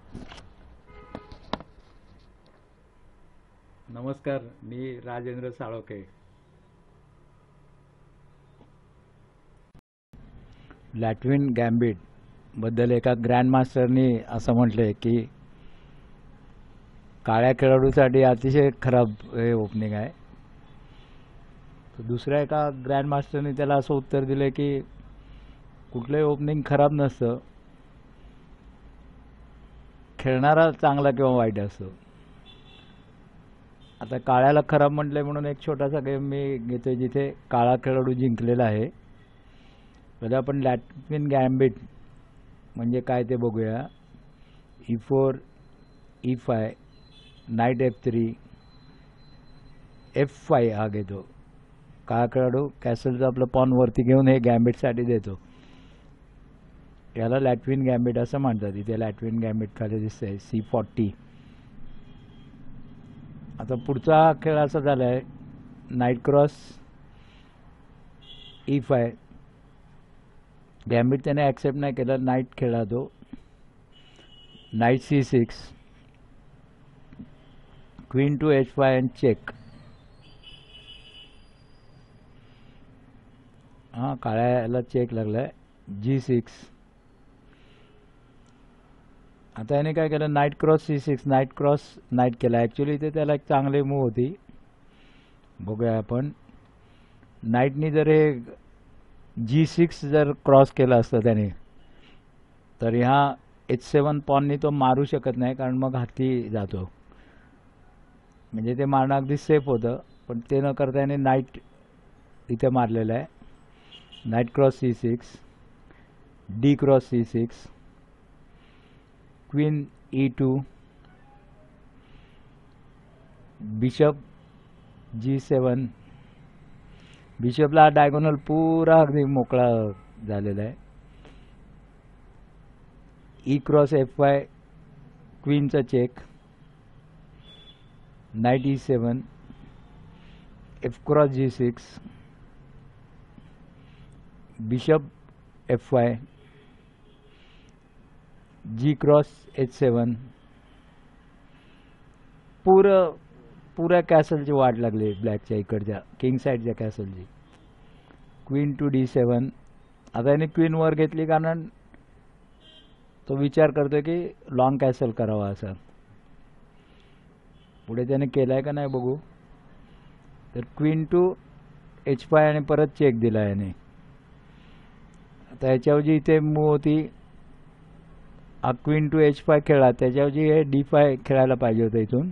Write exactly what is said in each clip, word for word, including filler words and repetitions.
नमस्कार, मी राजेंद्र साळोखे. लॅट्विन गॅम्बिट बद्दल एका ग्रँडमास्टरनी असं म्हटलंय की काळ्या खेळाडूसाठी अतिशय खराब हे ओपनिंग आहे. तर दुसऱ्या एका ग्रँडमास्टरनी त्याला असं उत्तर दिलं की कुठलंही ओपनिंग खराब नसतं, खेळणारा चांगला किंवा वाईट असतो. आता काळ्याला खराब म्हटलंय म्हणून एक छोटासा गेम मी घेतोय जिथे काळा खेळाडू जिंकलेला आहे. तर आपण लॅट्विन गॅम्बिट म्हणजे काय ते बघूया. E four, e five, knight f three, f five हा घेतो. काळा खेळाडू कॅसलचं आपलं पॉन वरती घेऊन हे गॅम्बिटसाठी देतो. याला लॅट्विन गॅम्बिट असं म्हणतात. इथे लॅट्विन गॅम्बिट खाली दिसतंय सी फॉर्टी. आता पुढचा खेळ असा झाला आहे knight cross e five. Gambit त्याने ॲक्सेप्ट नाही केलं, नाईट खेळला तो. Knight c six, queen to h five and check. हां, काळ्याला चेक लागलाय. G six. आता याने काय केलं, knight cross c six, knight cross knight केला. ॲक्च्युली इथे त्याला एक चांगली मूव होती, बघूया आपण. नाईटनी जर हे जी सिक्स जर क्रॉस केलं असतं त्याने, तर ह्या एच सेवन पॉननी तो मारू शकत नाही, कारण मग हाती जातो. म्हणजे ते मारणं अगदी सेफ होतं, पण ते न करता याने नाईट इथे मारलेलं आहे. Knight cross c six, d cross c six, queen e two, bishop g seven. बिशपला डायगोनल पुरा अगदी मोकळा झालेला आहे. ई क्रॉस एफ वाय, क्वीनचा चेक. Knight e seven, f cross g six, bishop f five, g cross h seven. पुरं पुऱ्या कॅसलची वाट लागली ब्लॅकच्या इकडच्या किंग साईडच्या कॅसलची. Queen to d seven. आता याने क्वीन वर घेतली कारण तो विचार करतोय की लॉंग कॅसल करावा असा. पुढे त्याने केलाय का नाही बघू. तर क्वीन टू एच फाय आणि परत चेक दिला याने. आता याच्याऐवजी इथे मूव होती, हा क्वीन टू एच फाय खेळला, त्याच्याऐवजी हे डी फाय खेळायला पाहिजे होतं इथून.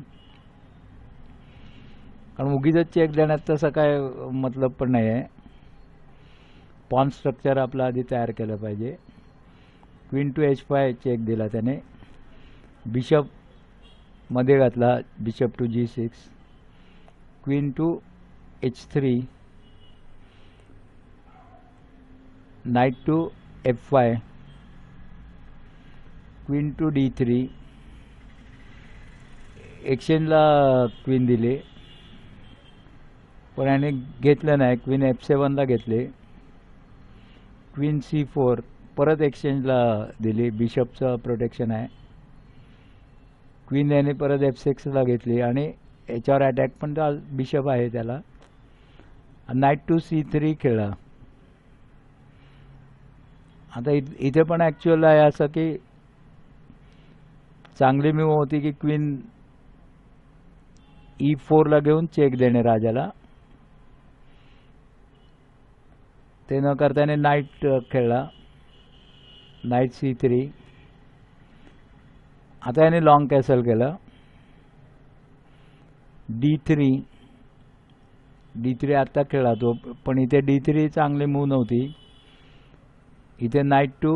कारण उगीच चेक देण्यात तसं काय मतलब पण नाही आहे. पॉन स्ट्रक्चर आपलं आधी तयार केलं पाहिजे. Queen to h five check दिला त्याने. बिशप मध्ये घातला, bishop to g six, queen to h three, knight to f five, queen to d three. एक्सचेंजला क्वीन दिली, पण याने घेतलं नाही. क्वीन एफ सेवनला घेतले. क्वीन सी फोर, परत एक्सचेंजला दिली. बिशपचं प्रोटेक्शन आहे. क्वीन याने परत एफ सिक्सला घेतली आणि याच्यावर अटॅक पण बिशप आहे त्याला. नाईट टू सी थ्री खेळला. आता इथे पण ॲक्च्युअल आहे असं की चांगली मूव होती की क्वीन ई फोरला घेऊन चेक देणे राजाला. ते न करता याने नाईट खेळला, नाईट सी थ्री. आता याने लॉंग कॅसल केलं. डी थ्री, डी थ्री आत्ता खेळला तो, पण इथे डी थ्री चांगली मूव नव्हती. इथे नाईट टू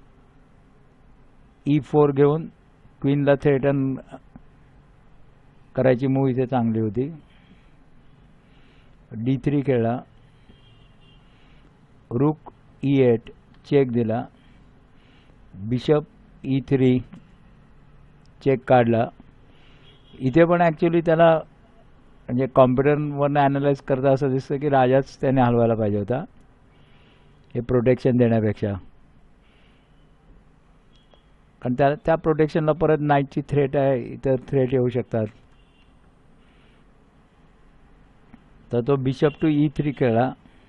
ई फोर घेऊन क्वीनला थ्रेटन करायची मूव इथे चांगली होती. डी थ्री खेळला. रुक ई एट चेक दिला. बिशप ई थ्री चेक काढला. इथे पण ॲक्च्युली त्याला म्हणजे कॉम्प्युटरवरनं ॲनालाइज करता असं दिसतं की राजाच त्याने हलवायला पाहिजे होता हे प्रोटेक्शन देण्यापेक्षा. कारण त्या त्या प्रोटेक्शनला परत नाईटची थ्रेट आहे, इतर थ्रेट येऊ शकतात. तर तो बिशप टू ई थ्री खेळला.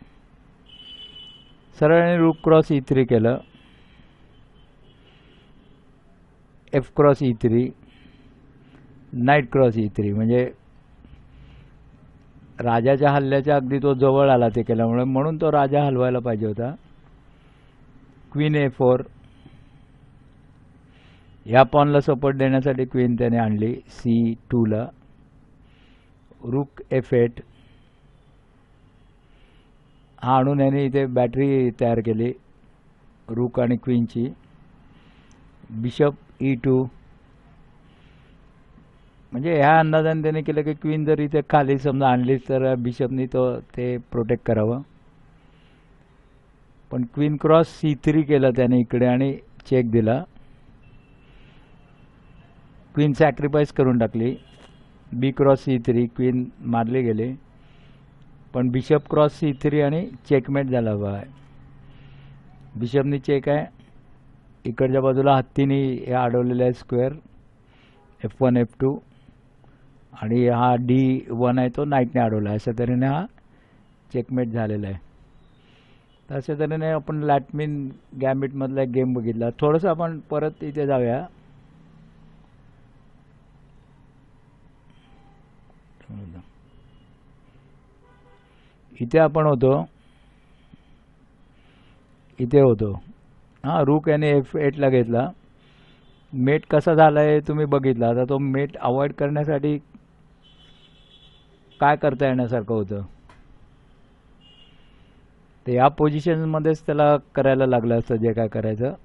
सरळ रूक क्रॉस ई थ्री केलं. F cross e three, knight cross e three, म्हणजे राजाच्या हल्ल्याच्या अगदी तो जवळ आला ते केल्यामुळे, म्हणून तो राजा हलवायला पाहिजे होता. क्वीन ए फोर, ह्या पॉनला सपोर्ट देण्यासाठी क्वीन त्याने आणली सी टूला. रुक एफ एट, हा आणून याने इथे बॅटरी तयार केली रुक आणि क्वीनची. बिशप ई टू, म्हणजे ह्या अंदाजाने त्याने केलं की क्वीन जर इथे खाली समजा आणलीच तर बिशपनी तो ते प्रोटेक्ट करावं. पण क्वीन क्रॉस सी थ्री केलं त्याने इकडे आणि चेक दिला. क्वीन सॅक्रिफाईस करून टाकली. B cross c three, queen मारले गेले. पण बिशप क्रॉस सी थ्री आणि चेकमेट झाला बा. बिशपनी चेक आहे. इकडच्या बाजूला हत्तीने हे अडवलेलं आहे square, f one f two, आणि हा डी वन आहे तो नाईटने अडवला आहे. अशा तऱ्हेने हा चेकमेट झालेला आहे. तर अशा तऱ्हेने आपण लॅटमिन गॅम्बिटमधला एक गेम बघितला. थोडंसं आपण परत इथे जाऊया. इथे आपण होतो, इथे होतो हां. रूक याने एफ एटला घेतला. मेट कसा झाला आहे तुम्ही बघितला. आता तो मेट अवॉइड करण्यासाठी काय करता येण्यासारखं होतं ते या पोझिशनमध्येच त्याला करायला लागलं असतं जे काय करायचं.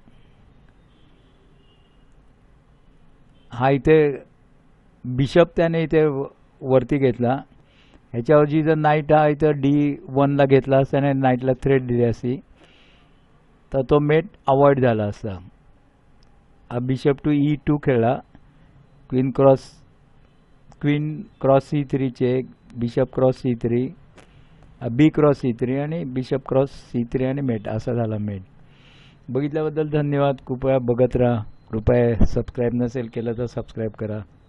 हा इथे बिशप त्याने इथे वरती घेतला. ह्याच्यावरची जर नाईट हा इथं डी वनला घेतला असताना नाईटला थ्रेट दिली असती तर तो मेट अवॉइड झाला असता. हा बिशप टू ई टू खेळला. Queen cross queen cross c three check, bishop cross c three, b cross c three आणि बिशप क्रॉस सी थ्री आणि मेट, असा झाला मेट. बघितल्याबद्दल धन्यवाद. कृपया बघत राहा. कृपया सबस्क्राईब नसेल केलं तर सबस्क्राईब करा.